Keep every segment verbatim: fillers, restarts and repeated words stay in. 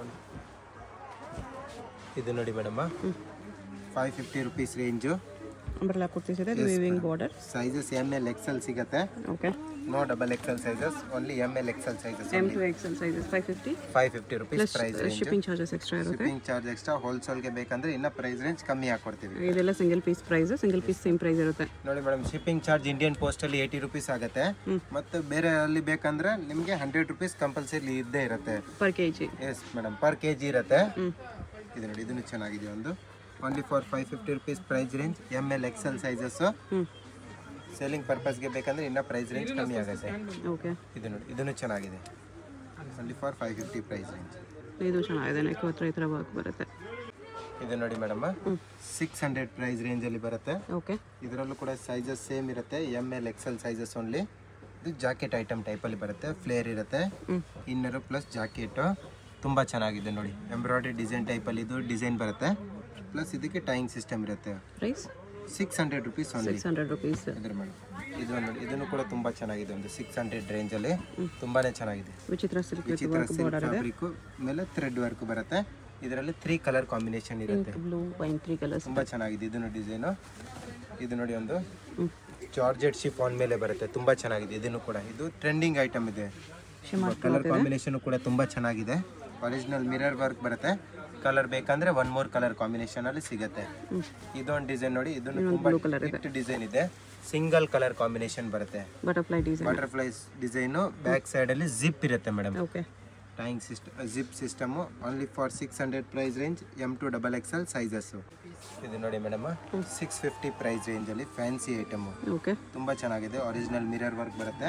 ಇದು ನೋಡಿ madam five fifty rupees range. Umbrella kurtis ಇದೆ, weaving border. Sizes M L XL ಸಿಗುತ್ತೆ. Okay. No double XL sizes, only M L XL sizes. M to XL sizes five fifty five fifty rupees price range. Shipping charges extra ಇರುತ್ತೆ. Shipping charge extra. ಹೋಲ್ಸೇಲ್ಗೆ ಬೇಕಂದ್ರೆ ಇನ್ನ price range ಕಮ್ಮಿ ಹಾಕೊಡ್ತೀವಿ. ಇದೆಲ್ಲ single piece price, single piece same price ಇರುತ್ತೆ. ನೋಡಿ madam, shipping charge Indian post ಅಲ್ಲಿ ಏಯ್ಟಿ ರುಪೀಸ್ ಆಗುತ್ತೆ. ಮತ್ತೆ ಬೇರೆ ಅಲ್ಲಿ ಬೇಕಂದ್ರೆ ನಿಮಗೆ ಹಂಡ್ರೆಡ್ ರುಪೀಸ್ ಕಂಪಲ್ಸರಿ ಇದ್ದೇ ಇರುತ್ತೆ per KG. Yes madam, per K G ಇರುತ್ತೆ. ಇದು ನೋಡಿ, ಇದನ್ನು ಚೆನ್ನಾಗಿದೆ. ಒಂದು only for five fifty rupees price range. M L XL sizes. Selling ಪರ್ಪಸ್ಗೆ ಬೇಕಂದ್ರೆ ಇನ್ನ ಪ್ರೈಸ್ ರೇಂಜ್ ಕಮ್ಮಿ ಆಗುತ್ತೆ. ಓಕೆ. ಇದು ನೋಡಿ, ಇದನ್ನು ಚೆನ್ನಾಗಿದೆ. Only for five fifty price range. ಇದು ಚೆನ್ನಾಗಿದೆ, ನೆಕ್ ಹತ್ರ ಈ ಥರ ವರ್ಕ್ ಬರುತ್ತೆ. ಇದು ನೋಡಿ madam, six hundred price range ಅಲ್ಲಿ ಬರುತ್ತೆ. ಓಕೆ. ಇದರಲ್ಲೂ ಕೂಡ ಸೈಜಸ್ ಸೇಮ್ ಇರುತ್ತೆ, M L XL sizes only. ಇದು ಜಾಕೆಟ್ ಐಟಮ್ ಟೈಪಲ್ಲಿ ಬರುತ್ತೆ, ಫ್ಲೇರ್ ಇರುತ್ತೆ, ಇನ್ನರು ಪ್ಲಸ್ ಜಾಕೆಟ್. ತುಂಬ ಚೆನ್ನಾಗಿದೆ ನೋಡಿ, ಎಂಬ್ರಾಯ್ಡ್ರಿ ಡಿಸೈನ್ ಟೈಪಲ್ಲಿ ಇದು ಡಿಸೈನ್ ಬರುತ್ತೆ. ಪ್ಲಸ್ ಇದಕ್ಕೆ ಟೈಯಿಂಗ್ ಸಿಸ್ಟಮ್ ಇರುತ್ತೆ. Price six hundred rupees only. Six hundred rupees ಇದ್ರ ಮೇಡಮ್, ಇದು ನೋಡಿ, ಇದನ್ನು ಕೂಡ ತುಂಬ ಚೆನ್ನಾಗಿದೆ. ಒಂದು ಸಿಕ್ಸ್ ಹಂಡ್ರೆಡ್ ರೇಂಜಲ್ಲಿ ತುಂಬಾನೇ ಚೆನ್ನಾಗಿದೆ. Vichitra silk vichitra silk fabric ಮೇಲೆ ಥ್ರೆಡ್ ವರ್ಕ್ ಬರುತ್ತೆ. ಇದರಲ್ಲಿ ತ್ರೀ ಕಲರ್ ಕಾಂಬಿನೇಷನ್ ಇರುತ್ತೆ. Blue wine three colours. ತುಂಬ ಚೆನ್ನಾಗಿದೆ. ಇದನ್ನು ಡಿಸೈನು. ಇದು ನೋಡಿ, ಒಂದು ಜಾರ್ಜೆಟ್ ಶಿಫಾನ್ ಮೇಲೆ ಬರುತ್ತೆ, ತುಂಬ ಚೆನ್ನಾಗಿದೆ. ಇದನ್ನು ಕೂಡ ಇದು ಟ್ರೆಂಡಿಂಗ್ ಐಟಮ್ ಇದೆ. ಕಲರ್ ಕಾಂಬಿನೇಷನ್ ಕೂಡ ತುಂಬ ಚೆನ್ನಾಗಿದೆ. ಒರಿಜಿನಲ್ ಮಿರರ್ ವರ್ಕ್ ಬರುತ್ತೆ. ಕಲರ್ ಬೇಕಂದ್ರೆ ಒನ್ ಮೋರ್ ಕಲರ್ ಕಾಂಬಿನೇಷನ್ ಅಲ್ಲಿ ಸಿಗುತ್ತೆ. ಇದೊಂದು ಡಿಸೈನ್ ನೋಡಿ, ಇದನ್ನು ತುಂಬಾ ಹಿಟ್ ಡಿಸೈನ್ ಇದೆ. ಸಿಂಗಲ್ ಕಲರ್ ಕಾಂಬಿನೇಷನ್ ಬರುತ್ತೆ. Butterfly design. Butterfly design. Back side ಅಲ್ಲಿ ಜಿಪ್ ಇರುತ್ತೆ madam. Okay. Tying system, zip system. Only for six hundred price range. M to double XL sizes. ಇದು ನೋಡಿ madam, six fifty price range ಅಲ್ಲಿ fancy item. Okay. ತುಂಬಾ ಚೆನ್ನಾಗಿದೆ. Original mirror work ಬರುತ್ತೆ.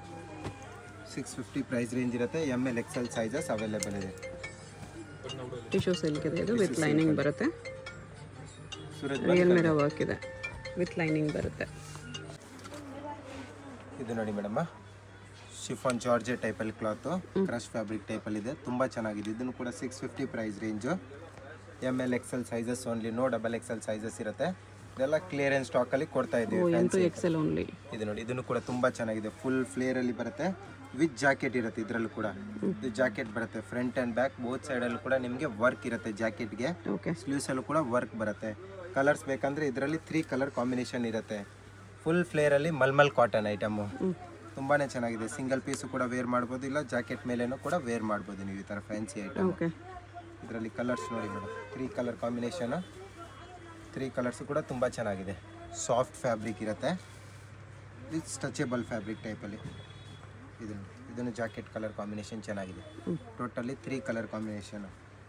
Six fifty price range ಇರುತ್ತೆ. M L XL sizes available ಇದೆ. Tissue silk ಇದೆ, ಇದು ವಿತ್ ಲೈನಿಂಗ್ ಬರುತ್ತೆ. ರಿಯಲ್ ಮಿರರ್ ವರ್ಕ್ ಇದೆ, ವಿತ್ ಲೈನಿಂಗ್ ಬರುತ್ತೆ. ಇದು ನೋಡಿ ಮೇಡಮ್, ಶಿಫಾನ್ ಜಾರ್ಜೆಟ್ ಟೈಪಲ್ಲಿ ಕ್ಲಾತು, ಕ್ರಶ್ ಫ್ಯಾಬ್ರಿಕ್ ಟೈಪಲ್ಲಿ ಇದೆ. ತುಂಬ ಚೆನ್ನಾಗಿದೆ. ಇದನ್ನು ಕೂಡ six fifty price range. M L XL sizes only, no double XL sizes ಇರುತ್ತೆ. ಇದೆಲ್ಲ ಕ್ಲಿಯರೆನ್ಸ್ ಸ್ಟಾಕಲ್ಲಿ ಕೊಡ್ತಾ ಇದ್ದೀವಿ. XL only. ಇದು ನೋಡಿ, ಇದನ್ನು ಕೂಡ ತುಂಬ ಚೆನ್ನಾಗಿದೆ. ಫುಲ್ ಫ್ಲೇರಲ್ಲಿ ಬರುತ್ತೆ, ವಿತ್ ಜಾಕೆಟ್ ಇರುತ್ತೆ. ಇದರಲ್ಲೂ ಕೂಡ ಇದು ಜಾಕೆಟ್ ಬರುತ್ತೆ. ಫ್ರಂಟ್ ಆ್ಯಂಡ್ ಬ್ಯಾಕ್ ಬೋತ್ ಸೈಡಲ್ಲೂ ಕೂಡ ನಿಮಗೆ ವರ್ಕ್ ಇರುತ್ತೆ ಜಾಕೆಟ್ಗೆ. ಸ್ಲೀವ್ಸಲ್ಲೂ ಕೂಡ ವರ್ಕ್ ಬರುತ್ತೆ. ಕಲರ್ಸ್ ಬೇಕಂದ್ರೆ ಇದರಲ್ಲಿ ತ್ರೀ ಕಲರ್ ಕಾಂಬಿನೇಷನ್ ಇರುತ್ತೆ. ಫುಲ್ ಫ್ಲೇರಲ್ಲಿ ಮಲ್ಮಲ್ ಕಾಟನ್ ಐಟಮು. ತುಂಬಾ ಚೆನ್ನಾಗಿದೆ. ಸಿಂಗಲ್ ಪೀಸು ಕೂಡ ವೇರ್ ಮಾಡ್ಬೋದು, ಇಲ್ಲ ಜಾಕೆಟ್ ಮೇಲೇನೂ ಕೂಡ ವೇರ್ ಮಾಡ್ಬೋದು ನೀವು. ಈ ಥರ ಫ್ಯಾನ್ಸಿ ಐಟಮ್. ಇದರಲ್ಲಿ ಕಲರ್ಸ್ ನೋಡಿ madam, three colour combination. Three colours ಕೂಡ ತುಂಬ ಚೆನ್ನಾಗಿದೆ. ಸಾಫ್ಟ್ ಫ್ಯಾಬ್ರಿಕ್ ಇರುತ್ತೆ, ವಿತ್ ಸ್ಟ್ರೆಚಬಲ್ ಫ್ಯಾಬ್ರಿಕ್ ಟೈಪಲ್ಲಿ. ಇದನ್ನು ಇದನ್ನು ಜಾಕೆಟ್ ಕಲರ್ ಕಾಂಬಿನೇಷನ್ ಚೆನ್ನಾಗಿದೆ. Totally three colour combination.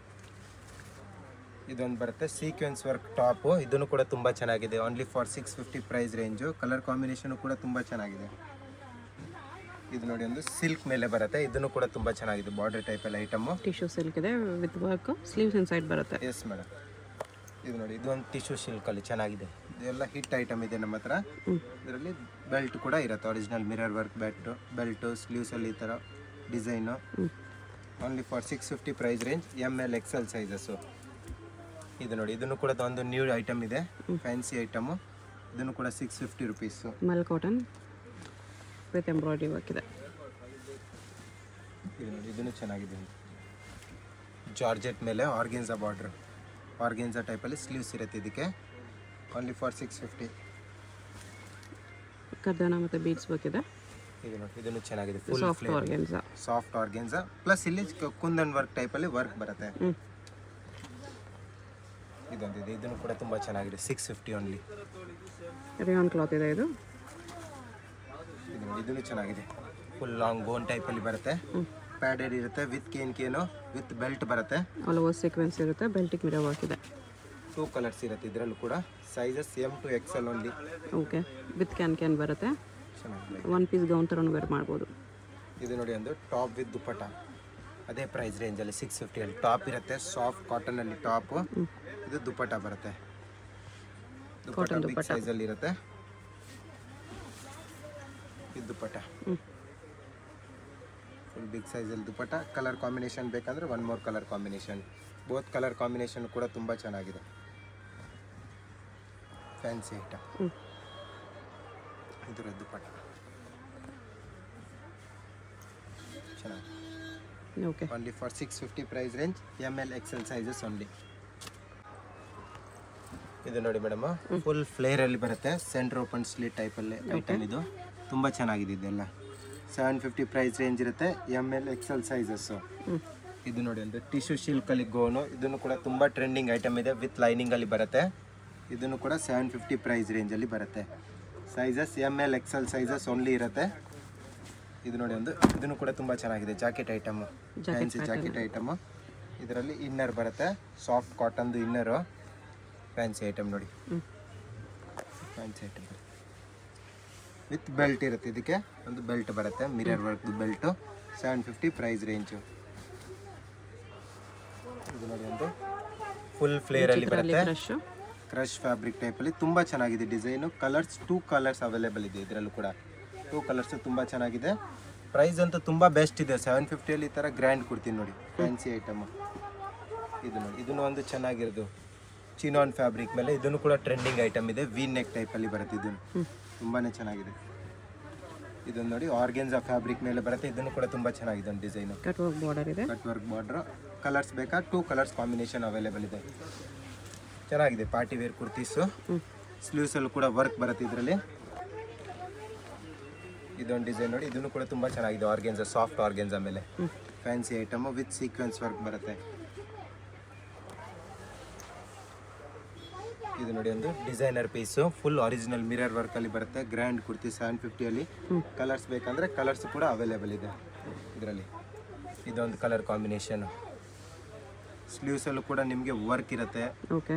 ಇದೊಂದು ಬರುತ್ತೆ ಸೀಕ್ವೆನ್ಸ್ ವರ್ಕ್ ಟಾಪು. ಇದನ್ನು ಕೂಡ ತುಂಬ ಚೆನ್ನಾಗಿದೆ. Only for six fifty price range. Colour combination ಕೂಡ ತುಂಬ ಚೆನ್ನಾಗಿದೆ. ಇದು ನೋಡಿ, ಒಂದು ಸಿಲ್ಕ್ ಮೇಲೆ ಬರುತ್ತೆ. ಇದನ್ನು ಕೂಡ ತುಂಬ ಚೆನ್ನಾಗಿದೆ. ಬಾರ್ಡರ್ ಟೈಪಲ್ಲಿ ಐಟಮು. ಟಿಶ್ಯೂ ಸಿಲ್ಕ್ ಇದೆ, ವಿತ್ ವರ್ಕ್. ಸ್ಲೀವ್ಸ್ ಇನ್ಸೈಡ್ ಬರುತ್ತೆ. Yes madam. ಇದು ನೋಡಿ, ಇದು ಒಂದು ಟಿಶ್ಯೂ ಸಿಲ್ಕಲ್ಲಿ ಚೆನ್ನಾಗಿದೆ. ಇದೆಲ್ಲ ಹಿಟ್ ಐಟಮ್ ಇದೆ ನಮ್ಮ ಹತ್ರ. ಇದರಲ್ಲಿ ಬೆಲ್ಟ್ ಕೂಡ ಇರುತ್ತೆ, original mirror work belt belt ಸ್ಲೀವ್ಸಲ್ಲಿ ಈ ಥರ design. Only for six fifty price range. M L XL sizes. ಇದು ನೋಡಿ, ಇದನ್ನು ಕೂಡ ಒಂದು ನ್ಯೂ ಐಟಮ್ ಇದೆ, ಫ್ಯಾನ್ಸಿ ಐಟಮು. ಇದನ್ನು ಕೂಡ ಸಿಕ್ಸ್ ಫಿಫ್ಟಿ ರುಪೀಸು. ಮಲ್ ಕಾಟನ್ ವಿತ್ ಎಂಬ್ರಾಯ್ಡ್ರಿ ವರ್ಕ್ ಇದೆ. ಇದು ನೋಡಿ, ಇದನ್ನು ಚೆನ್ನಾಗಿದೆ. ಜಾರ್ಜೆಟ್ ಮೇಲೆ ಆರ್ಗೆನ್ಸಾ ಬಾರ್ಡ್ರ್, ಆರ್ಗೆನ್ಸಾ ಟೈಪಲ್ಲಿ ಸ್ಲೀವ್ಸ್ ಇರುತ್ತೆ ಇದಕ್ಕೆ. Only for six fifty. ಕರ್ದಾನ ಮತ್ತು ಬೀಡ್ಸ್ ವರ್ಕ್ ಇದೆ. ಇದು ನೋಡಿ, ಇದನ್ನು ಚೆನ್ನಾಗಿದೆ. Full soft organza. Soft organza plus ಇಲ್ಲಿ ಕುಂದನ್ ವರ್ಕ್ ಟೈಪಲ್ಲಿ ವರ್ಕ್ ಬರುತ್ತೆ. ಇದೊಂದಿದೆ, ಇದನ್ನು ಕೂಡ ತುಂಬ ಚೆನ್ನಾಗಿದೆ. Six fifty only. Rayon cloth ಇದೆ ಇದು. ಇದು ನೋಡಿ, ಇದನ್ನು ಚೆನ್ನಾಗಿದೆ. ಫುಲ್ ಲಾಂಗ್ ಗೋನ್ ಟೈಪಲ್ಲಿ ಬರುತ್ತೆ. ಪ್ಯಾಡೆಡ್ ಇರುತ್ತೆ, with cane cane with belt ಬರುತ್ತೆ. ಆಲ್ ಓವರ್ ಸೀಕ್ವೆನ್ಸ್ ಇರುತ್ತೆ, ಬೆಲ್ಟಿಗೆ ಮಿರರ್ ವರ್ಕ್ ಇದೆ. ಟೂ ಕಲರ್ಸ್ ಇರುತ್ತೆ ಇದರಲ್ಲೂ ಕೂಡ. Sizes M to XL only. Okay. With can can ಬರುತ್ತೆ. ಚೆನ್ನಾಗಿದೆ. ಒನ್ ಪೀಸ್ ಗೌನ್ ಥರನೂ ವೇರ್ ಮಾಡ್ಬೋದು. ಇದು ನೋಡಿ, ಒಂದು ಟಾಪ್ ವಿತ್ ದುಪ್ಪಟ. ಅದೇ ಪ್ರೈಸ್ ರೇಂಜಲ್ಲಿ ಸಿಕ್ಸ್ ಫಿಫ್ಟಿಯಲ್ಲಿ ಟಾಪ್ ಇರುತ್ತೆ. ಸಾಫ್ಟ್ ಕಾಟನಲ್ಲಿ ಟಾಪು. ಇದು ದುಪ್ಪಟ ಬರುತ್ತೆ. ದುಪ್ಪಟ ಬಿಗ್ ಸೈಜಲ್ಲಿ ಇರುತ್ತೆ. ಇದು ದುಪ್ಪಟ ಫುಲ್ ಬಿಗ್ ಸೈಜಲ್ಲಿ ದುಪ್ಪಟ. ಕಲರ್ ಕಾಂಬಿನೇಷನ್ ಬೇಕಂದ್ರೆ one more colour combination. Both colour combination ಕೂಡ ತುಂಬ ಚೆನ್ನಾಗಿದೆ. Fancy item. ಇದರ ದುಪ್ಪಟ ಚೆನ್ನಾಗಿ. Okay only for six fifty price range M L XL sizes only. ಇದು ನೋಡಿ ಮೇಡಮ್, ಫುಲ್ ಫ್ಲೇರ್ ಅಲ್ಲಿ ಬರುತ್ತೆ, ಸೆಂಟರ್ ಓಪನ್ ಸ್ಲಿಟ್ ಟೈಪ್ ಅಲ್ಲಿ ಐಟಮ್. ಇದು ತುಂಬಾ ಚೆನ್ನಾಗಿದೆ. ಇದೆಲ್ಲ ಸೆವೆನ್ ಫಿಫ್ಟಿ ಪ್ರೈಸ್ ರೇಂಜ್ ಇರುತ್ತೆ, ಎಮ್ ಎಲ್ ಎಕ್ಸೆಲ್ ಸೈಜಸ್. ಇದು ನೋಡಿ ಒಂದು ಟಿಶ್ಯೂ ಶಿಲ್ಕ್ ಅಲ್ಲಿ ಗೋನು, ಇದನ್ನು ಕೂಡ ತುಂಬಾ ಟ್ರೆಂಡಿಂಗ್ ಐಟಮ್ ಇದೆ, ವಿತ್ ಲೈನಿಂಗ್ ಅಲ್ಲಿ ಬರುತ್ತೆ. ಇದನ್ನು ಕೂಡ ಸೆವೆನ್ ಫಿಫ್ಟಿ ಪ್ರೈಸ್ ರೇಂಜ್ ಅಲ್ಲಿ ಬರುತ್ತೆ. Sizes M L XL sizes only ಇರುತ್ತೆ. ಇದು ನೋಡಿ ಒಂದು, ಇದನ್ನು ಕೂಡ ತುಂಬಾ ಚೆನ್ನಾಗಿದೆ, jacket item, fancy jacket item. ಇದರಲ್ಲಿ ಇನ್ನರ್ ಬರುತ್ತೆ, ಸಾಫ್ಟ್ ಕಾಟನ್ದು ಇನ್ನರು, ಫ್ಯಾನ್ಸಿ ಐಟಮ್ ನೋಡಿ, ಫ್ಯಾನ್ಸಿ ಐಟಮ್ ವಿತ್ ಬೆಲ್ಟ್ ಇರುತ್ತೆ. ಇದಕ್ಕೆ ಒಂದು ಬೆಲ್ಟ್ ಬರುತ್ತೆ, mirror work belt, seven fifty price range. ಇದು ನೋಡಿ ಒಂದು ಫುಲ್ ಫ್ಲೇರ್ ಅಲ್ಲಿ ಬರುತ್ತೆ, ಕ್ರಶ್ ಫ್ಯಾಬ್ರಿಕ್ ಟೈಪ್ ಅಲ್ಲಿ ತುಂಬಾ ಚೆನ್ನಾಗಿದೆ design. Colours two colours available ಇದೆ ಇದರಲ್ಲೂ ಕೂಡ, ಟೂ ಕಲರ್ಸ್ ತುಂಬಾ ಚೆನ್ನಾಗಿದೆ. ಪ್ರೈಸ್ ಅಂತೂ ತುಂಬಾ ಬೆಸ್ಟ್ ಇದೆ, ಸೆವೆನ್ ಫಿಫ್ಟಿಯಲ್ಲಿ ಈ ತರ ಗ್ರ್ಯಾಂಡ್ ಕೊಡ್ತೀನಿ ನೋಡಿ, ಫ್ಯಾನ್ಸಿ ಐಟಮ್. ಇದು ನೋಡಿ, ಇದನ್ನು ಒಂದು ಚೆನ್ನಾಗಿರೋದು ಚಿನಾನ್ ಫ್ಯಾಬ್ರಿಕ್ ಮೇಲೆ, ಇದನ್ನು ಕೂಡ ಟ್ರೆಂಡಿಂಗ್ ಐಟಮ್ ಇದೆ, ವಿ ನೆಕ್ ಟೈಪ್ ಅಲ್ಲಿ ಬರುತ್ತೆ. ಇದನ್ನು ತುಂಬಾನೇ ಚೆನ್ನಾಗಿದೆ. ಇದನ್ನು ನೋಡಿ, ಆರ್ಗೆನ್ಜಾ ಫ್ಯಾಬ್ರಿಕ್ ಮೇಲೆ ಬರುತ್ತೆ, ಇದನ್ನು ಕೂಡ ತುಂಬಾ ಚೆನ್ನಾಗಿದೆ ಒಂದು ಡಿಸೈನ್. ಕಟ್ ವರ್ಕ್ ಬಾರ್ಡರ್ ಇದೆ, ಕಟ್ ವರ್ಕ್ ಬಾರ್ಡರ್. ಕಲರ್ಸ್ ಬೇಕಾ, ಟೂ ಕಲರ್ಸ್ ಕಾಂಬಿನೇಷನ್ ಅವೈಲೇಬಲ್ ಇದೆ. ಚೆನ್ನಾಗಿದೆ, ಪಾರ್ಟಿ ವೇರ್ ಕುರ್ತೀಸು. ಸ್ಲೀವ್ಸ್ ಅಲ್ಲೂ ಕೂಡ ವರ್ಕ್ ಬರುತ್ತೆ ಇದರಲ್ಲಿ. ಇದೊಂದು ಡಿಸೈನ್ ನೋಡಿ, ಇದನ್ನು ಕೂಡ ತುಂಬಾ ಚೆನ್ನಾಗಿದೆ, ಆರ್ಗೆನ್ಜಾ, ಸಾಫ್ಟ್ ಆರ್ಗೆನ್ಜಾ ಮೇಲೆ fancy item with sequence work ಬರುತ್ತೆ. ಇದು ನೋಡಿ ಒಂದು designer piece, full original mirror work ಅಲ್ಲಿ ಬರುತ್ತೆ, ಗ್ರ್ಯಾಂಡ್ ಕುರ್ತಿ, ಸೆವೆನ್ ಫಿಫ್ಟಿಯಲ್ಲಿ. ಕಲರ್ಸ್ ಬೇಕಂದ್ರೆ ಕಲರ್ಸ್ ಕೂಡ ಅವೈಲೇಬಲ್ ಇದೆ ಇದರಲ್ಲಿ. ಇದೊಂದು ಕಲರ್ ಕಾಂಬಿನೇಷನ್. ಸ್ಲೀವ್ಸ್ ಅಲ್ಲೂ ಕೂಡ ನಿಮಗೆ ವರ್ಕ್ ಇರುತ್ತೆ. ಓಕೆ.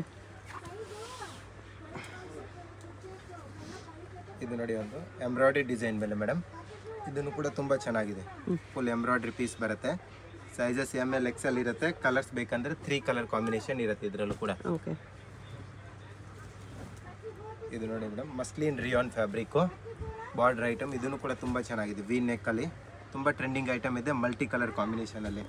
ಇದು ನೋಡಿ ಒಂದು ಎಂಬ್ರಾಯ್ಡ್ರಿ ಡಿಸೈನ್ ಮೇಲೆ ಮೇಡಮ್, ಇದನ್ನು ಕೂಡ ತುಂಬಾ ಚೆನ್ನಾಗಿದೆ, ಫುಲ್ ಎಂಬ್ರಾಯ್ಡ್ರಿ ಪೀಸ್ ಬರುತ್ತೆ. ಸೈಜಸ್ ಎಮ್ ಎಲ್ ಎಕ್ಸೆಲ್ ಇರುತ್ತೆ. ಕಲರ್ಸ್ ಬೇಕಂದ್ರೆ ತ್ರೀ ಕಲರ್ ಕಾಂಬಿನೇಷನ್ ಇರುತ್ತೆ ಇದರಲ್ಲೂ ಕೂಡ. ಓಕೆ. ಇದು ನೋಡಿ madam, muslin rayon fabric border item. ಇದನ್ನು ಕೂಡ ತುಂಬಾ ಚೆನ್ನಾಗಿದೆ, ವಿ ನೆಕ್ ಅಲ್ಲಿ ತುಂಬಾ ಟ್ರೆಂಡಿಂಗ್ ಐಟಮ್ ಇದೆ, ಮಲ್ಟಿ ಕಲರ್ ಕಾಂಬಿನೇಷನ್ ಅಲ್ಲಿ.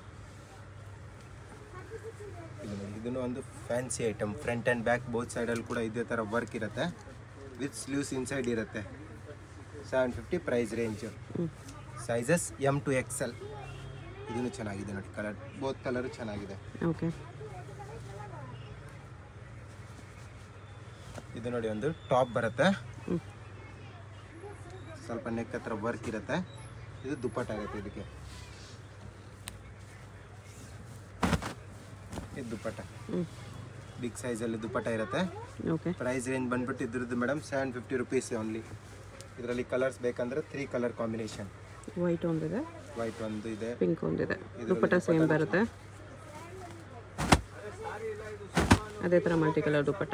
ಇದು ನೋಡಿ, ಇದನ್ನು ಒಂದು fancy item, front and back both side ಅಲ್ಲಿ ಕೂಡ ಇದೇ ತರ ವರ್ಕ್ ಇರುತ್ತೆ, ವಿತ್ ಸ್ಲೀವ್ಸ್ ಇನ್ಸೈಡ್ ಇರುತ್ತೆ. Seven fifty price range. Sizes M to XL. ಇದನ್ನು ಚೆನ್ನಾಗಿದೆ ನೋಡಿ, ಕಲರ್ ಬೋತ್ ಕಲರ್ ಚೆನ್ನಾಗಿದೆ. ಓಕೆ. ಇದು ನೋಡಿ ಒಂದು ಟಾಪ್ ಬರುತ್ತೆ, ಸ್ವಲ್ಪ ನೆಕ್ ಹತ್ರ ವರ್ಕ್ ಇರುತ್ತೆ. ಇದು ದುಪ್ಪಟ್ಟ ಇರುತ್ತೆ ಇದಕ್ಕೆ, ಇದು ದುಪ್ಪಟ್ಟ ಬಿಗ್ ಸೈಜ್ ಅಲ್ಲಿ ದುಪ್ಪಟ್ಟ ಇರುತ್ತೆ. ಓಕೆ. ಪ್ರೈಸ್ ರೇಂಜ್ ಬಂದ್ಬಿಟ್ಟು ಇದ್ರದ್ದು madam seven fifty rupees only. ಇದರಲ್ಲಿ ಕಲರ್ಸ್ ಬೇಕಂದ್ರೆ ತ್ರೀ ಕಲರ್ ಕಾಂಬಿನೇಷನ್. ವೈಟ್ ಒಂದಿದೆ, ವೈಟ್ ಒಂದು ಇದೆ, ಪಿಂಕ್ ಒಂದಿದೆ. ದುಪ್ಪಟ್ಟ ಸೇಮ್ ಬರುತ್ತೆ, ಅದೇ ಥರ multi colour dupatta.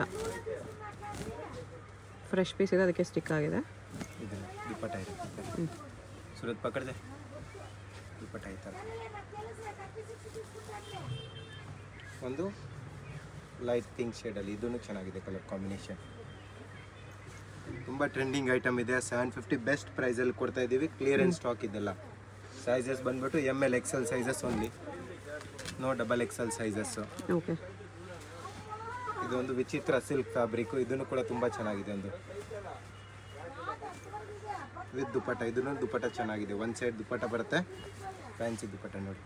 Fresh piece ಇದೆ, ಅದಕ್ಕೆ ಸ್ಟಿಕ್ ಆಗಿದೆ. ಇದು ದುಪ್ಪಟ್ಟ ಇರುತ್ತೆ, ಸುರತ್ ಪಕಡ್ದೆ ದುಪ್ಪಟ್ಟ ಐತಲ್ಲ. ಒಂದು ಲೈಟ್ ಪಿಂಕ್ ಶೇಡಲ್ಲಿ, ಇದೂ ಚೆನ್ನಾಗಿದೆ ಕಲರ್ ಕಾಂಬಿನೇಷನ್. ತುಂಬ ಟ್ರೆಂಡಿಂಗ್ ಐಟಮ್ ಇದೆ, ಸೆವೆನ್ ಫಿಫ್ಟಿ ಬೆಸ್ಟ್ ಪ್ರೈಸಲ್ಲಿ ಕೊಡ್ತಾ ಇದ್ದೀವಿ. ಕ್ಲಿಯರೆನ್ಸ್ ಸ್ಟಾಕ್ ಇದೆಲ್ಲ. ಸೈಜಸ್ ಬಂದ್ಬಿಟ್ಟು M L XL sizes only, no double XL sizes. Okay. ಇದೊಂದು ವಿಚಿತ್ರ ಸಿಲ್ಕ್ ಫ್ಯಾಬ್ರಿಕ್, ಇದನ್ನು ಕೂಡ ತುಂಬ ಚೆನ್ನಾಗಿದೆ. ಒಂದು ವಿತ್ ದುಪ್ಪಟ್ಟ, ಇದನ್ನು ದುಪ್ಪಟ್ಟ ಚೆನ್ನಾಗಿದೆ, ಒನ್ ಸೈಡ್ ದುಪ್ಪಟ್ಟ ಬರುತ್ತೆ, ಫ್ಯಾನ್ಸಿ ದುಪ್ಪಟ್ಟ ನೋಡಿ.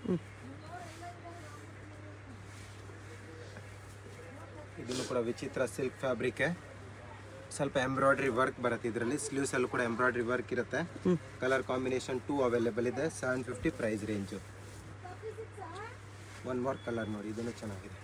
ಇದನ್ನು ಕೂಡ ವಿಚಿತ್ರ ಸಿಲ್ಕ್ ಫ್ಯಾಬ್ರಿಕ್, ಸ್ವಲ್ಪ ಎಂಬ್ರಾಯ್ಡ್ರಿ ವರ್ಕ್ ಬರುತ್ತೆ ಇದರಲ್ಲಿ. ಸ್ಲೀವ್ಸ್ ಅಲ್ಲೂ ಕೂಡ ಎಂಬ್ರಾಯ್ಡ್ರಿ ವರ್ಕ್ ಇರುತ್ತೆ. ಕಲರ್ ಕಾಂಬಿನೇಷನ್ ಟೂ ಅವೈಲೇಬಲ್ ಇದೆ, seven fifty price range. One more colour ನೋಡಿ, ಇದನ್ನು ಚೆನ್ನಾಗಿದೆ.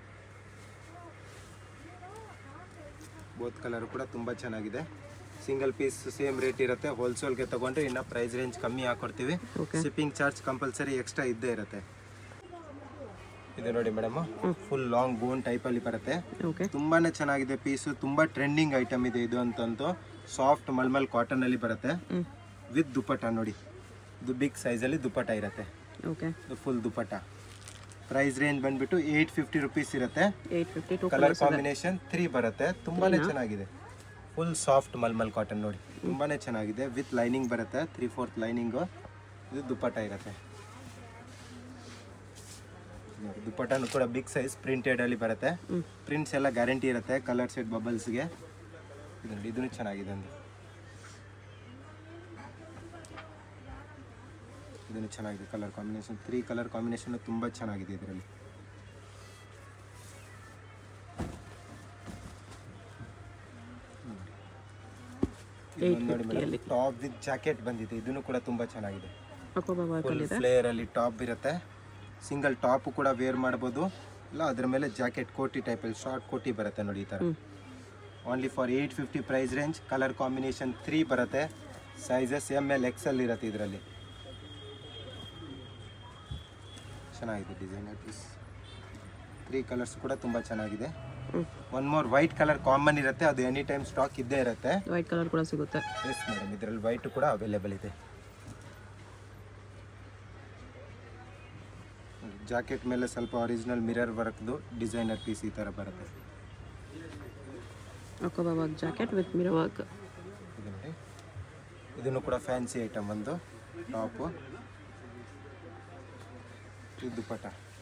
ಬೋತ್ ಕಲರ್ ಕೂಡ ತುಂಬ ಚೆನ್ನಾಗಿದೆ. ಸಿಂಗಲ್ ಪೀಸ್ ಸೇಮ್ ರೇಟ್ ಇರುತ್ತೆ, ಹೋಲ್ಸೇಲ್ಗೆ ತಗೊಂಡ್ರೆ ಇನ್ನು ಪ್ರೈಸ್ ರೇಂಜ್ ಕಮ್ಮಿ ಹಾಕೊಡ್ತೀವಿ. ಶಿಪ್ಪಿಂಗ್ ಚಾರ್ಜ್ ಕಂಪಲ್ಸರಿ ಎಕ್ಸ್ಟ್ರಾ ಇದ್ದೇ ಇರುತ್ತೆ. ಇದು ನೋಡಿ madam, full long gown type ಅಲ್ಲಿ ಬರುತ್ತೆ, ತುಂಬಾನೇ ಚೆನ್ನಾಗಿದೆ ಪೀಸು. ತುಂಬಾ ಟ್ರೆಂಡಿಂಗ್ ಐಟಮ್ ಇದೆ ಇದು ಅಂತಂತೂ. ಸಾಫ್ಟ್ ಮಲ್ಮಲ್ ಕಾಟನ್ ಅಲ್ಲಿ ಬರುತ್ತೆ, ವಿತ್ ದುಪ್ಪಟ್ಟ ನೋಡಿ. ಇದು ಬಿಗ್ ಸೈಜ್ ಅಲ್ಲಿ ದುಪ್ಪಟ್ಟ ಇರುತ್ತೆ, ಫುಲ್ ದುಪ್ಪಟ್ಟ. ಪ್ರೈಸ್ ರೇಂಜ್ ಬಂದ್ಬಿಟ್ಟು ಏಟ್ ಫಿಫ್ಟಿ ರುಪೀಸ್ ಇರುತ್ತೆ. ಕಲರ್ ಕಾಂಬಿನೇಷನ್ ತ್ರೀ ಬರುತ್ತೆ, ತುಂಬಾನೇ ಚೆನ್ನಾಗಿದೆ. ಫುಲ್ ಸಾಫ್ಟ್ ಮಲ್ಮಲ್ ಕಾಟನ್ ನೋಡಿ, ತುಂಬಾನೇ ಚೆನ್ನಾಗಿದೆ. ವಿತ್ ಲೈನಿಂಗ್ ಬರುತ್ತೆ, ತ್ರೀ ಫೋರ್ತ್ ಲೈನಿಂಗು. ಇದು ದುಪ್ಪಟ್ಟ ಇರುತ್ತೆ. ದುಪ್ಪಟ್ಟನು ಕೂಡ ಬಿಗ್ ಸೈಜ್ ಪ್ರಿಂಟೆಡ್ ಅಲ್ಲಿ ಬರುತ್ತೆ. ಪ್ರಿಂಟ್ಸ್ ಎಲ್ಲ ಗ್ಯಾರಂಟಿ ಇರುತ್ತೆ, ಕಲರ್ ಸೆಟ್ ಬಬಲ್ಸ್ಗೆ. ಇದು ನೋಡಿ, ಇದನ್ನು ಚೆನ್ನಾಗಿದೆ. ಒಂದು ಇದನ್ನು ಚೆನ್ನಾಗಿದೆ colour combination, three colour combination ತುಂಬ ಚೆನ್ನಾಗಿದೆ ಇದರಲ್ಲಿ. ನೋಡಿ ಮೇಡಮ್, ಟಾಪ್ ವಿತ್ ಜಾಕೆಟ್ ಬಂದಿದೆ, ಇದನ್ನು ಕೂಡ ತುಂಬ ಚೆನ್ನಾಗಿದೆ. ಫುಲ್ ಫ್ಲೇಯರ್ ಅಲ್ಲಿ ಟಾಪ್ ಇರುತ್ತೆ, ಸಿಂಗಲ್ ಟಾಪ್ ಕೂಡ ವೇರ್ ಮಾಡ್ಬೋದು, ಇಲ್ಲ ಅದ್ರ ಮೇಲೆ ಜಾಕೆಟ್ ಕೋಟಿ ಟೈಪಲ್ಲಿ ಶಾರ್ಟ್ ಕೋಟಿ ಬರುತ್ತೆ ನೋಡಿ ಈ ಥರ. Only for eight fifty price range. Colour combination three ಬರುತ್ತೆ, ಸೈಜಸ್ ಎಮ್ ಎಲ್ ಎಕ್ಸೆಲ್ ಇರುತ್ತೆ ಇದರಲ್ಲಿ. ಚೆನ್ನಾಗಿದೆ ಡಿಸೈನರ್ ಪೀಸ್, ತ್ರೀ ಕಲರ್ಸ್ ಕೂಡ ತುಂಬ ಚೆನ್ನಾಗಿದೆ. One more white colour common ಇರುತ್ತೆ, ಅದು ಎನಿ ಟೈಮ್ ಸ್ಟಾಕ್ ಇದ್ದೇ ಇರುತ್ತೆ. ವೈಟ್ ಕಲರ್ ಕೂಡ ಸಿಗುತ್ತೆ. ಎಸ್ ಮೇಡಮ್, ಇದರಲ್ಲಿ ವೈಟ್ ಕೂಡ ಅವೈಲೇಬಲ್ ಇದೆ. ಜಾಕೆಟ್ ಮೇಲೆ ಸ್ವಲ್ಪ ಒರಿಜಿನಲ್ ಮಿರರ್ ವರ್ಕ್ದು ಡಿಸೈನರ್ ಪೀಸ್ ಈ ಥರ ಬರುತ್ತೆ. Jacket with mirror work. ಇದು ನೋಡಿ, ಇದನ್ನು ಕೂಡ ಫ್ಯಾನ್ಸಿ ಐಟಮ್ ಒಂದು ಟಾಪು. ಇದು ದುಪ್ಪಟ್ಟ,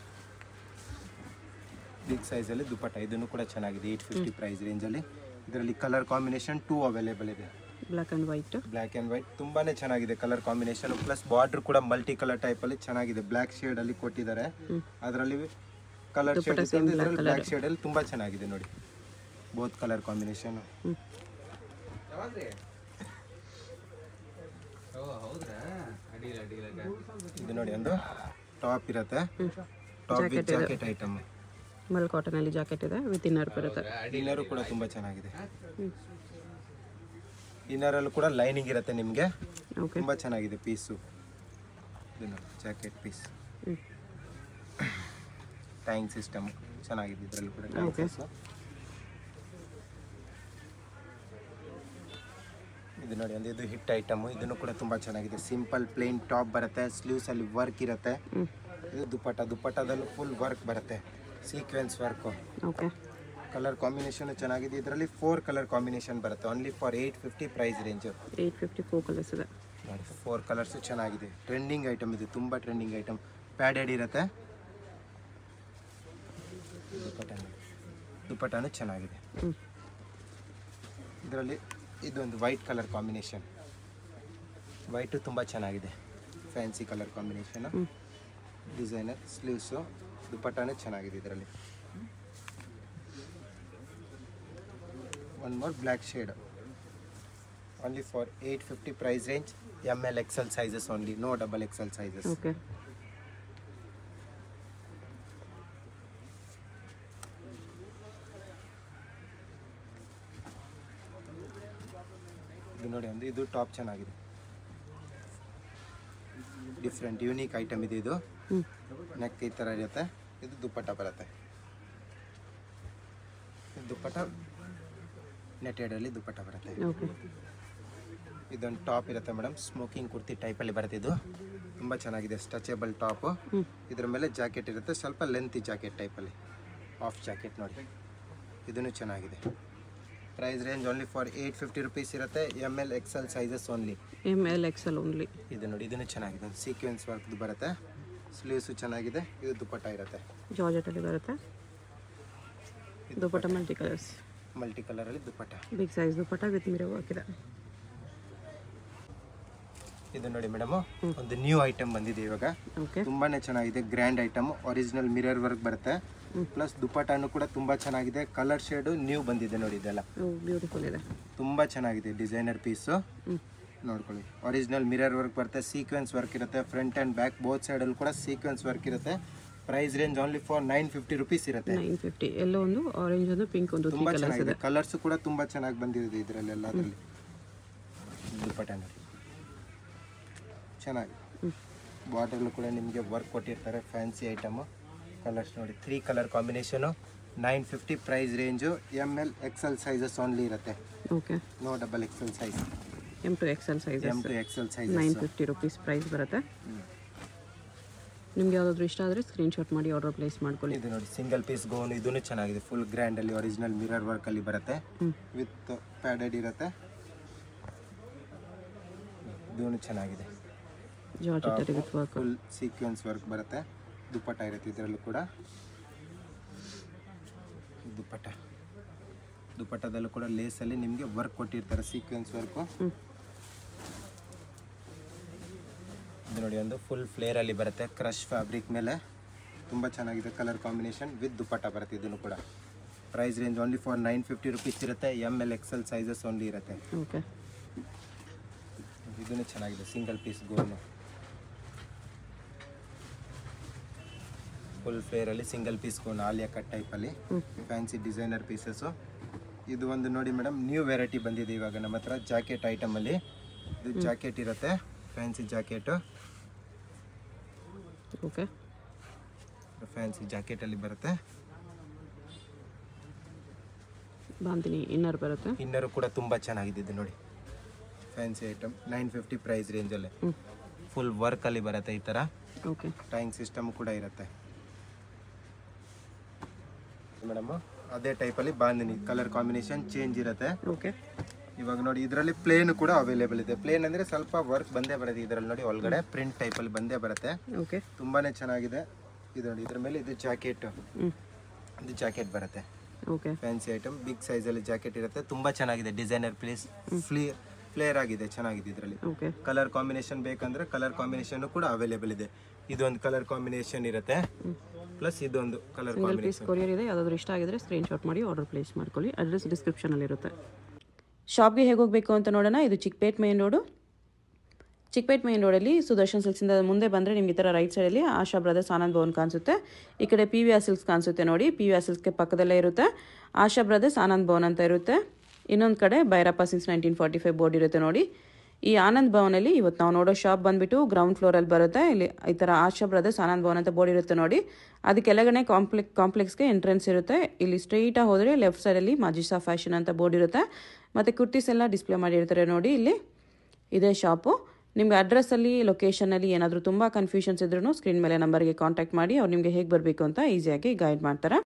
ಬಿಗ್ ಸೈಜಲ್ಲಿ ದುಪ್ಪಟ್ಟ, ಇದನ್ನು ಕೂಡ ಚೆನ್ನಾಗಿದೆ. ಏಯ್ಟ್ ಫಿಫ್ಟಿ ಪ್ರೈಸ್ ರೇಂಜಲ್ಲಿ. ಇದರಲ್ಲಿ ಕಲರ್ ಕಾಂಬಿನೇಷನ್ ಟೂ ಅವೈಲೇಬಲ್ ಇದೆ, black and white. Black and white ತುಂಬಾ ಚೆನ್ನಾಗಿದೆ ಕಲರ್ ಕಾಂಬಿನೇಷನ್. ಪ್ಲಸ್ ಬಾರ್ಡರ್ ಕೂಡ ಮಲ್ಟಿ ಕಲರ್ ಟೈಪಲ್ಲಿ ಚೆನ್ನಾಗಿದೆ, ಬ್ಲ್ಯಾಕ್ ಶೇಡಲ್ಲಿ ಕೊಟ್ಟಿದ್ದಾರೆ. ಅದರಲ್ಲಿ ಕಲರ್ ಶೇಡ್ ಇದರಲ್ಲಿ ಬ್ಲ್ಯಾಕ್ ಶೇಡಲ್ಲಿ ತುಂಬ ಚೆನ್ನಾಗಿದೆ ನೋಡಿ, ಬೋತ್ ಕಲರ್ ಕಾಂಬಿನೇಷನ್. ಇದು ನೋಡಿ, ಒಂದು ಟಾಪ್ ಇರುತ್ತೆ, ಟಾಪ್ ವಿತ್ ಜಾಕೆಟ್ ಐಟಮ್. ಮಲ್ ಕಾಟನ್ ಅಲ್ಲಿ ಜಾಕೆಟ್ ಇದೆ, ವಿತ್ ಇನ್ನರ್ ಬರುತ್ತೆ. ಇನ್ನರು ಕೂಡ ತುಂಬ ಚೆನ್ನಾಗಿದೆ. ಇನ್ನರಲ್ಲೂ ಕೂಡ ಲೈನಿಂಗ್ ಇರುತ್ತೆ ನಿಮಗೆ, ತುಂಬ ಚೆನ್ನಾಗಿದೆ ಪೀಸು. ಇದು ನೋಡಿ ಜಾಕೆಟ್ ಪೀಸ್, ಟ್ಯಾಂಕ್ ಸಿಸ್ಟಮ್ ಚೆನ್ನಾಗಿದೆ ಇದರಲ್ಲಿ ಕೂಡ. ಇದು ನೋಡಿ, ಒಂದು ಇದು ಹಿಟ್ ಐಟಮು, ಇದನ್ನು ಕೂಡ ತುಂಬ ಚೆನ್ನಾಗಿದೆ. ಸಿಂಪಲ್ ಪ್ಲೇನ್ ಟಾಪ್ ಬರುತ್ತೆ, ಸ್ಲೀವ್ಸ್ ಅಲ್ಲಿ ವರ್ಕ್ ಇರುತ್ತೆ. ಇದು ದುಪ್ಪಟ್ಟ, ದುಪ್ಪಟ್ಟದಲ್ಲೂ ಫುಲ್ ವರ್ಕ್ ಬರುತ್ತೆ, ಸೀಕ್ವೆನ್ಸ್ ವರ್ಕು. ಕಲರ್ ಕಾಂಬಿನೇಷನ್ ಚೆನ್ನಾಗಿದೆ. ಇದರಲ್ಲಿ ಫೋರ್ ಕಲರ್ ಕಾಂಬಿನೇಷನ್ ಬರುತ್ತೆ, only for eight fifty price range. Eight fifty four colours ಇದೆ ನೋಡಿ, ಫೋರ್ ಕಲರ್ಸು ಚೆನ್ನಾಗಿದೆ. ಟ್ರೆಂಡಿಂಗ್ ಐಟಮ್ ಇದು, ತುಂಬ ಟ್ರೆಂಡಿಂಗ್ ಐಟಮ್. ಪ್ಯಾಡೆಡ್ ಇರುತ್ತೆ, ದುಪ್ಪಟ್ಟ ದುಪ್ಪಟ್ಟನೂ ಚೆನ್ನಾಗಿದೆ. ಇದರಲ್ಲಿ ಇದೊಂದು ವೈಟ್ ಕಲರ್ ಕಾಂಬಿನೇಷನ್, ವೈಟು ತುಂಬ ಚೆನ್ನಾಗಿದೆ, fancy colour combination. Designer sleeves, ದುಪ್ಪಟ್ಟನೂ ಚೆನ್ನಾಗಿದೆ ಇದರಲ್ಲಿ. One more black shade, only for eight fifty price range. M L XL sizes only, no double XL sizes. Okay, ಇದು ನೋಡಿ, ಒಂದು ಇದು ಟಾಪ್ ಚೆನ್ನಾಗಿದೆ, ಡಿಫ್ರೆಂಟ್ ಯೂನಿಕ್ ಐಟಮ್ ಇದೆ ಇದು. ನೆಕ್ ಈ ಥರ ಇರುತ್ತೆ, ಇದು ದುಪ್ಪಟ್ಟ ಬರುತ್ತೆ. ದುಪ್ಪಟ್ಟ ನೆಟೆಡಲ್ಲಿ ದುಪ್ಪಟ್ಟ ಬರುತ್ತೆ. ಇದೊಂದು ಟಾಪ್ ಇರುತ್ತೆ ಮೇಡಮ್, ಸ್ಮೋಕಿಂಗ್ ಕುರ್ತಿ ಟೈಪಲ್ಲಿ ಬರುತ್ತೆ. ಇದು ತುಂಬ ಚೆನ್ನಾಗಿದೆ, ಸ್ಟ್ರೆಚಬಲ್ ಟಾಪು. ಇದ್ರ ಮೇಲೆ ಜಾಕೆಟ್ ಇರುತ್ತೆ, ಸ್ವಲ್ಪ ಲೆಂತಿ ಜಾಕೆಟ್ ಟೈಪಲ್ಲಿ, ಆಫ್ ಜಾಕೆಟ್ ನೋಡಿ, ಇದನ್ನು ಚೆನ್ನಾಗಿದೆ. Price range only for eight fifty rupees ಇರುತ್ತೆ. M L XL sizes only, M L XL only. ಇದು ನೋಡಿ, ಇದನ್ನು ಚೆನ್ನಾಗಿದೆ, ಸೀಕ್ವೆನ್ಸ್ ವರ್ಕ್ದು ಬರುತ್ತೆ, ಸ್ಲೀವ್ಸು ಚೆನ್ನಾಗಿದೆ. ಇದು ದುಪ್ಪಟ್ಟ ಇರುತ್ತೆ, ಜಾರ್ಜೆಟಲ್ಲಿ ಬರುತ್ತೆ. ದುಪ್ಪಟ್ಟ ಮಲ್ಟಿ ಕಲರ್ಸ್, ಮಲ್ಟಿ ಕಲರಲ್ಲಿ dupatta, big size dupatta with mirror work ಇದೆ. ಇದು ನೋಡಿ ಮೇಡಮು, ಒಂದು ನ್ಯೂ ಐಟಮ್ ಬಂದಿದೆ ಇವಾಗ, ತುಂಬಾನೇ ಚೆನ್ನಾಗಿದೆ. Grand item, original mirror work ಬರುತ್ತೆ. ಪ್ಲಸ್ ದುಪ್ಪಟ್ಟನು ಕೂಡ ತುಂಬಾ ಚೆನ್ನಾಗಿದೆ. ಕಲರ್ ಶೇಡು ನ್ಯೂ ಬಂದಿದೆ ನೋಡಿ, ಇದೆಲ್ಲ ಬ್ಯೂಟಿಫುಲ್ ಇದೆ, ತುಂಬಾ ಚೆನ್ನಾಗಿದೆ. ಡಿಸೈನರ್ ಪೀಸು ನೋಡ್ಕೊಳ್ಳಿ, ಒರಿಜಿನಲ್ ಮಿರರ್ ವರ್ಕ್ ಬರುತ್ತೆ, ಸೀಕ್ವೆನ್ಸ್ ವರ್ಕ್ ಇರುತ್ತೆ. ಫ್ರಂಟ್ ಆ್ಯಂಡ್ ಬ್ಯಾಕ್ ಬೋತ್ ಸೈಡಲ್ಲಿ ಕೂಡ ಸೀಕ್ವೆನ್ಸ್ ವರ್ಕ್ ಇರುತ್ತೆ. Price range only for nine fifty rupees ಇರುತ್ತೆ. ನೈನ್ ಫಿಫ್ಟಿ ಎಲ್ಲೋ ಒಂದು, ಆರೆಂಜ್ ಒಂದು, ಪಿಂಕ್ ಒಂದು, ತುಂಬಾ ಚೆನ್ನಾಗಿದೆ. ಕಲರ್ಸ್ ಕೂಡ ತುಂಬಾ ಚೆನ್ನಾಗಿ ಬಂದಿದೆ ಇದರಲ್ಲಿ ಎಲ್ಲದರಲ್ಲಿ. ದುಪ್ಪಟ್ಟ ನೋಡಿ ಚೆನ್ನಾಗಿ, ಬಾರ್ಡರ್ಲು ಕೂಡ ನಿಮಗೆ ವರ್ಕ್ ಕೊಟ್ಟಿರ್ತಾರೆ, ಫ್ಯಾನ್ಸಿ ಐಟಮು. ಕಲರ್ಸ್ ನೋಡಿ, three colour combination, nine fifty price range. M L XL sizes only ಇರುತ್ತೆ. Okay, no double XL size. M to XL size, M to XL size nine fifty rupees price ಬರುತ್ತೆ. ನಿಮ್ಗೆ ಯಾವುದಾದ್ರೂ ಇಷ್ಟ ಆದರೆ screenshot ಮಾಡಿ order place ಮಾಡ್ಕೊಳ್ಳಿ. ಇದು ನೋಡಿ, ಸಿಂಗಲ್ ಪೀಸ್ ಗೌನ್, ಇದೂ ಚೆನ್ನಾಗಿದೆ. ಫುಲ್ ಗ್ರ್ಯಾಂಡಲ್ಲಿ ಒರಿಜಿನಲ್ ಮಿರರ್ ವರ್ಕಲ್ಲಿ ಬರುತ್ತೆ, ವಿತ್ ಪ್ಯಾಡೆಡ್ ಇರುತ್ತೆ. ಇದೂ ಚೆನ್ನಾಗಿದೆ, georgette with work, full sequence work ಬರುತ್ತೆ. ದುಪ್ಪಟ್ಟ ಇರುತ್ತೆ ಇದರಲ್ಲೂ ಕೂಡ. ದುಪ್ಪಟ್ಟ, ದುಪ್ಪಟ್ಟದಲ್ಲೂ ಕೂಡ ಲೇಸಲ್ಲಿ ನಿಮಗೆ ವರ್ಕ್ ಕೊಟ್ಟಿರ್ತಾರೆ, ಸೀಕ್ವೆನ್ಸ್ ವರ್ಕು. ಇದು ನೋಡಿ ಒಂದು ಫುಲ್ ಫ್ಲೇರಲ್ಲಿ ಬರುತ್ತೆ, ಕ್ರಶ್ ಫ್ಯಾಬ್ರಿಕ್ ಮೇಲೆ ತುಂಬ ಚೆನ್ನಾಗಿದೆ. ಕಲರ್ ಕಾಂಬಿನೇಷನ್ ವಿತ್ ದುಪ್ಪಟ್ಟ ಬರುತ್ತೆ. ಇದನ್ನು ಕೂಡ price range only for nine fifty rupees ಇರುತ್ತೆ. M L XL sizes only ಇರುತ್ತೆ. ಓಕೆ, ಇದನ್ನು ಚೆನ್ನಾಗಿದೆ, ಸಿಂಗಲ್ ಪೀಸ್ ಗೋನು ಫುಲ್ ಫ್ಲೇರಲ್ಲಿ single piece gown Alia cut ಟೈಪಲ್ಲಿ ಫ್ಯಾನ್ಸಿ ಡಿಸೈನರ್ ಪೀಸಸ್ಸು. ಇದು ಒಂದು ನೋಡಿ ಮೇಡಮ್, ನ್ಯೂ ವೆರೈಟಿ ಬಂದಿದೆ ಇವಾಗ ನಮ್ಮ ಹತ್ರ ಜಾಕೆಟ್ ಐಟಮಲ್ಲಿ. ಇದು ಜಾಕೆಟ್ ಇರುತ್ತೆ, ಫ್ಯಾನ್ಸಿ ಜಾಕೆಟು. ಓಕೆ, ಫ್ಯಾನ್ಸಿ ಜಾಕೆಟಲ್ಲಿ ಬರುತ್ತೆ. ಬಾಂದಿನಿ ಇನ್ನರ್ ಬರುತ್ತೆ. ಇನ್ನರು ಕೂಡ ತುಂಬ ಚೆನ್ನಾಗಿದೆ. ಇದು ನೋಡಿ fancy item, nine fifty price ರೇಂಜಲ್ಲಿ ಫುಲ್ ವರ್ಕಲ್ಲಿ ಬರುತ್ತೆ. ಈ ಥರ ಓಕೆ, ಟೈಯಿಂಗ್ ಸಿಸ್ಟಮ್ ಕೂಡ ಇರುತ್ತೆ ಮೇಡಮ್. ಅದೇ ಟೈಪಲ್ಲಿ ಬಾಂದಿನಿ ಕಲರ್ ಕಾಂಬಿನೇಷನ್ ಚೇಂಜ್ ಇರುತ್ತೆ. ಓಕೆ, ಇವಾಗ ನೋಡಿ ಇದರಲ್ಲಿ ಪ್ಲೇನ್ ಕೂಡ ಅವೈಲೇಬಲ್ ಇದೆ. ಪ್ಲೇನ್ ಅಂದರೆ ಸ್ವಲ್ಪ ವರ್ಕ್ ಬಂದೇ ಬರುತ್ತೆ. ಇದರಲ್ಲಿ ನೋಡಿ ಒಳಗಡೆ ಪ್ರಿಂಟ್ ಟೈಪಲ್ಲಿ ಬಂದೇ ಬರುತ್ತೆ. ಓಕೆ, ತುಂಬಾ ಚೆನ್ನಾಗಿದೆ. ಇದು ನೋಡಿ ಇದ್ರ ಮೇಲೆ ಇದು ಜಾಕೆಟ್, ಇದು ಜಾಕೆಟ್ ಬರುತ್ತೆ. ಓಕೆ, ಫ್ಯಾನ್ಸಿ ಐಟಮ್, ಬಿಗ್ ಸೈಜಲ್ಲಿ ಜಾಕೆಟ್ ಇರುತ್ತೆ. ತುಂಬ ಚೆನ್ನಾಗಿದೆ, ಡಿಸೈನರ್ ಪ್ಲೀಸ್ ಫ್ಲೀ ಫ್ಲೇರ್ ಆಗಿದೆ, ಚೆನ್ನಾಗಿದೆ. ಇದರಲ್ಲಿ ಓಕೆ, ಕಲರ್ ಕಾಂಬಿನೇಷನ್ ಬೇಕಂದ್ರೆ ಕಲರ್ ಕಾಂಬಿನೇಷನ್ ಕೂಡ ಅವೈಲೇಬಲ್ ಇದೆ. ಇದೊಂದು ಕಲರ್ ಕಾಂಬಿನೇಷನ್ ಇರುತ್ತೆ, ಪ್ಲಸ್ ಇದೊಂದು colour single piece combination. Courier ಇದೆ. ಯಾವುದಾದ್ರೂ ಇಷ್ಟ ಆಗಿದ್ರೆ ಸ್ಕ್ರೀನ್ಶಾಟ್ ಮಾಡಿ ಆರ್ಡರ್ ಪ್ಲೇಸ್ ಮಾಡ್ಕೊಳ್ಳಿ. ಅಡ್ರೆಸ್ ಡಿಸ್ಕ್ರಿಪ್ಷನಲ್ಲಿ ಇರುತ್ತೆ. ಶಾಪ್ಗೆ ಹೇಗೆ ಹೋಗಬೇಕು ಅಂತ ನೋಡೋಣ. ಇದು Chickpet main road. Chickpet main ರೋಡಲ್ಲಿ ಸುದರ್ಶನ್ ಸಿಲ್ಕ್ಸಿಂದ ಮುಂದೆ ಬಂದರೆ ನಿಮ್ಗೆ ಈ ಥರ ರೈಟ್ ಸೈಡಲ್ಲಿ ಆಶಾ ಬ್ರದರ್ಸ್ ಆನಂದ್ ಭವನ್ ಕಾಣಿಸುತ್ತೆ. ಈ ಕಡೆ ಪಿ ವಿ ಆರ್ ಸಿಲ್ಕ್ಸ್ ಕಾಣಿಸುತ್ತೆ ನೋಡಿ. ಪಿ ವಿ ಆರ್ ಸಿಲ್ಕ್ಸ್ಗೆ ಪಕ್ಕದಲ್ಲೇ ಇರುತ್ತೆ ಆಶಾ ಬ್ರದರ್ಸ್ ಆನಂದ್ ಭವನ್ ಅಂತ ಇರುತ್ತೆ. ಇನ್ನೊಂದು ಕಡೆ Byrappa since nineteen forty five board ಇರುತ್ತೆ ನೋಡಿ. ಈ ಆನಂದ್ ಭವನಲ್ಲಿ ಇವತ್ತು ನಾವು ನೋಡೋ ಶಾಪ್ ಬಂದುಬಿಟ್ಟು ಗ್ರೌಂಡ್ ಫ್ಲೋರಲ್ಲಿ ಬರುತ್ತೆ. ಇಲ್ಲಿ ಈ ಥರ ಆಶಾ ಬ್ರದರ್ಸ್ ಆನಂದ್ ಭವನ್ ಅಂತ ಬೋರ್ಡ್ ಇರುತ್ತೆ ನೋಡಿ. ಅದಕ್ಕೆಲ್ಲಗಡೆ ಕಾಂಪ್ಲೆಕ್ ಕಾಂಪ್ಲೆಕ್ಸ್ಗೆ ಎಂಟ್ರೆನ್ಸ್ ಇರುತ್ತೆ. ಇಲ್ಲಿ ಸ್ಟ್ರೈಟಾಗಿ ಹೋದರೆ ಲೆಫ್ಟ್ ಸೈಡಲ್ಲಿ ಮಾಜಿಸಾ ಫ್ಯಾಷನ್ ಅಂತ ಬೋರ್ಡ್ ಇರುತ್ತೆ. ಮತ್ತು ಕುರ್ತೀಸ್ ಎಲ್ಲ ಡಿಸ್ಪ್ಲೇ ಮಾಡಿರ್ತಾರೆ ನೋಡಿ. ಇಲ್ಲಿ ಇದೇ ಶಾಪು. ನಿಮ್ಗೆ ಅಡ್ರೆಸ್ಸಲ್ಲಿ ಲೊಕೇಶನಲ್ಲಿ ಏನಾದರೂ ತುಂಬ ಕನ್ಫ್ಯೂಷನ್ಸ್ ಇದ್ರೂ ಸ್ಕ್ರೀನ್ ಮೇಲೆ ನಂಬರ್ಗೆ ಕಾಂಟ್ಯಾಕ್ಟ್ ಮಾಡಿ ಅವ್ರು ನಿಮಗೆ ಹೇಗೆ ಬರಬೇಕು ಅಂತ ಈಸಿಯಾಗಿ ಗೈಡ್ ಮಾಡ್ತಾರೆ.